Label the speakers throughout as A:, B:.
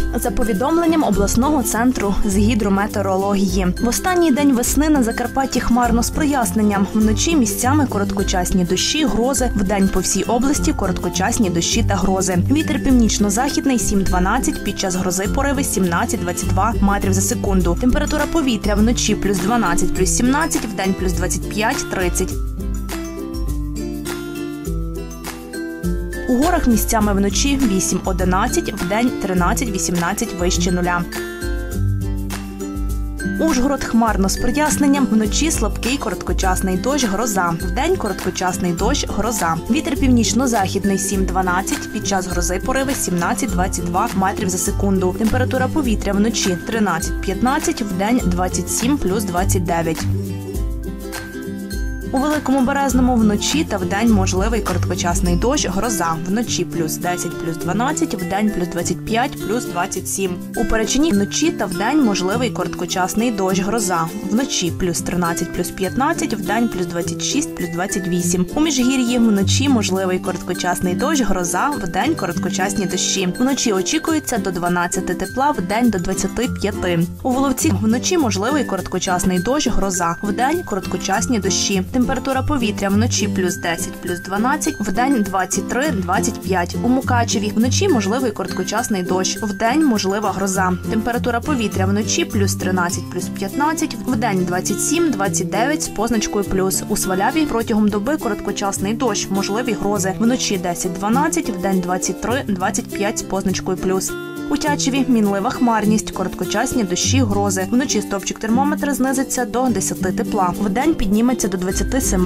A: За повідомленням обласного центру з гідрометеорології, в останній день весни на Закарпатті хмарно з проясненням. Вночі місцями короткочасні дощі, грози. Вдень по всій області короткочасні дощі та грози. Вітер північно-західний 7-12, під час грози пориви 17-22 метрів за секунду. Температура повітря вночі плюс 12, плюс 17, вдень плюс 25-30. У горах місцями вночі 8-11, вдень 13-18 вище нуля. Ужгород хмарно з проясненням, вночі слабкий короткочасний дощ, гроза. Вдень короткочасний дощ, гроза. Вітер північно-західний 7-12, під час грози пориви 17-22 метрів за секунду. Температура повітря вночі 13-15, вдень 27 плюс 29. У Великому Березному вночі та вдень можливий короткочасний дощ, гроза. Вночі плюс 10, плюс 12, вдень плюс 25, плюс 27. У Перечині вночі та вдень можливий короткочасний дощ, гроза. Вночі плюс 13, плюс 15, вдень плюс 26, плюс 28. У Міжгір'ї вночі можливий короткочасний дощ, гроза, вдень короткочасні дощі. Вночі очікується до 12 тепла, вдень до 25. У Воловці вночі можливий короткочасний дощ, гроза, вдень короткочасні дощі. Температура повітря вночі плюс 10, плюс 12, вдень 23-25. У Мукачеві вночі можливий короткочасний дощ, вдень можлива гроза. Температура повітря вночі плюс 13, плюс 15, вдень 27-29 з позначкою плюс. У Сваляві протягом доби короткочасний дощ, можливі грози. Вночі 10-12, вдень 23-25 з позначкою плюс. У Тячеві мінлива хмарність, короткочасні дощі, грози. Вночі стовпчик термометра знизиться до 10 тепла, вдень підніметься до 27.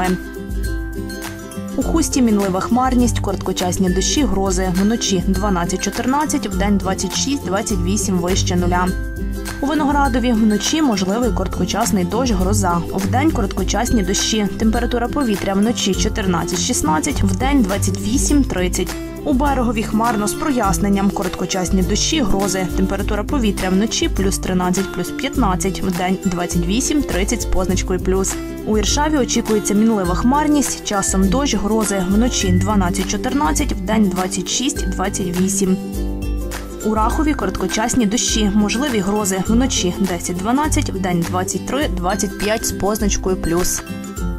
A: У Хусті мінлива хмарність, короткочасні дощі, грози. Вночі 12-14, вдень 26-28 вище нуля. У Виноградові вночі можливий короткочасний дощ, гроза. Вдень короткочасні дощі. Температура повітря вночі 14-16, вдень 28-30. У Берегові хмарно з проясненням, короткочасні дощі, грози. Температура повітря вночі плюс 13, плюс 15, вдень 28-30 з позначкою плюс. У Іршаві очікується мінлива хмарність, часом дощ, грози. Вночі 12-14, вдень 26-28. У Рахові короткочасні дощі, можливі грози. Вночі 10-12, вдень 23-25 з позначкою плюс.